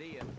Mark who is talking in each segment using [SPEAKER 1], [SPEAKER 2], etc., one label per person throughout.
[SPEAKER 1] See ya.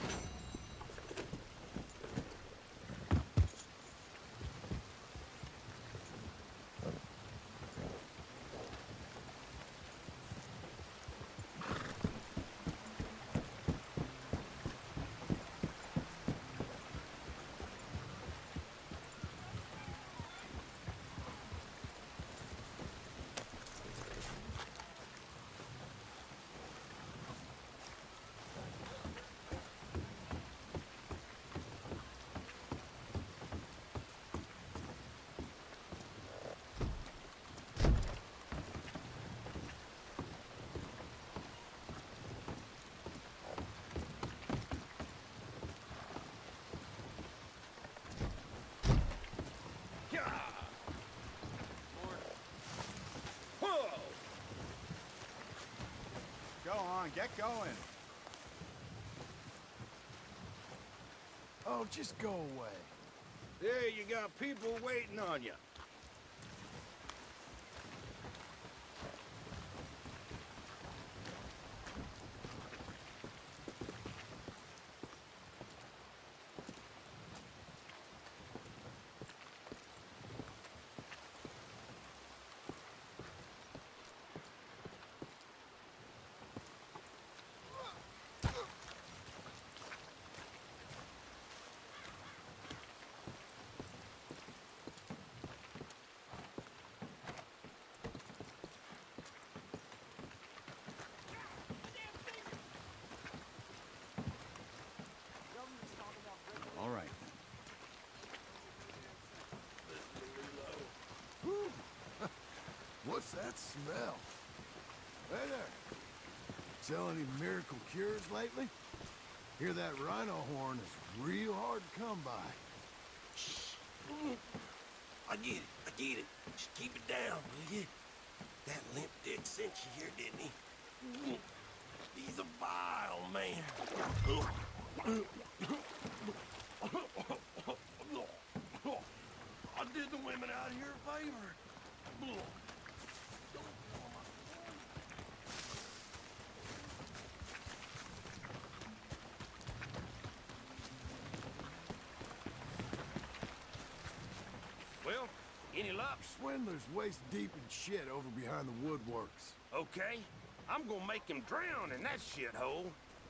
[SPEAKER 2] Go on, get going.
[SPEAKER 3] Oh, just go away.
[SPEAKER 4] There you got people waiting on you.
[SPEAKER 2] All right.
[SPEAKER 3] What's that smell? Hey there. Sell any miracle cures lately? Hear that rhino horn is real hard to come by.
[SPEAKER 5] I get it. Just keep it down, will you? That limp dick sent you here, didn't he? He's a vile man. I did the women out here a favor.
[SPEAKER 4] Well, any luck?
[SPEAKER 3] Swindler's waist deep in shit over behind the woodworks.
[SPEAKER 4] Okay. I'm gonna make him drown in that shithole.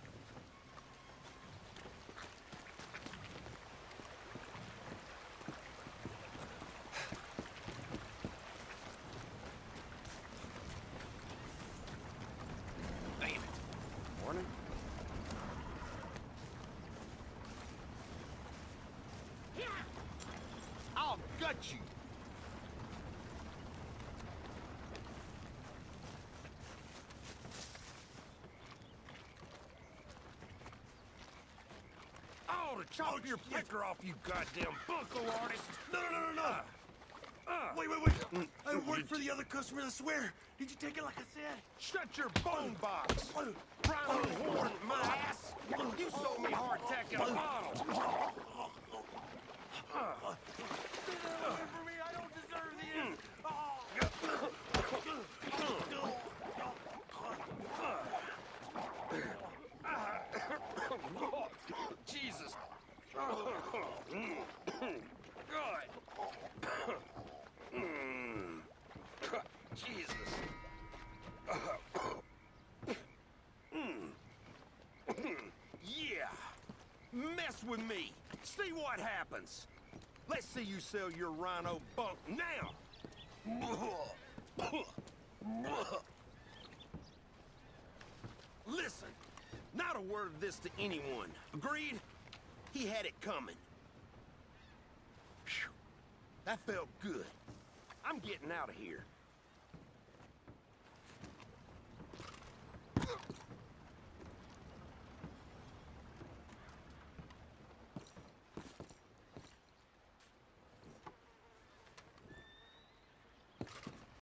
[SPEAKER 4] Damn it. Morning. I'll gut you. Oh, to chop your pecker off, you goddamn bunko artist!
[SPEAKER 5] No. Wait. I worked for the other customer, I swear. Did you take it like I said?
[SPEAKER 4] Shut your bone box! Rhino horn, my ass! You sold me hardtack in a bottle! Get away from me! I don't deserve this! Jesus! God! Jesus! Yeah! Mess with me! See what happens! Let's see you sell your rhino bunk now! Listen, not a word of this to anyone. Agreed? He had it coming. Phew. That felt good. I'm getting out of here.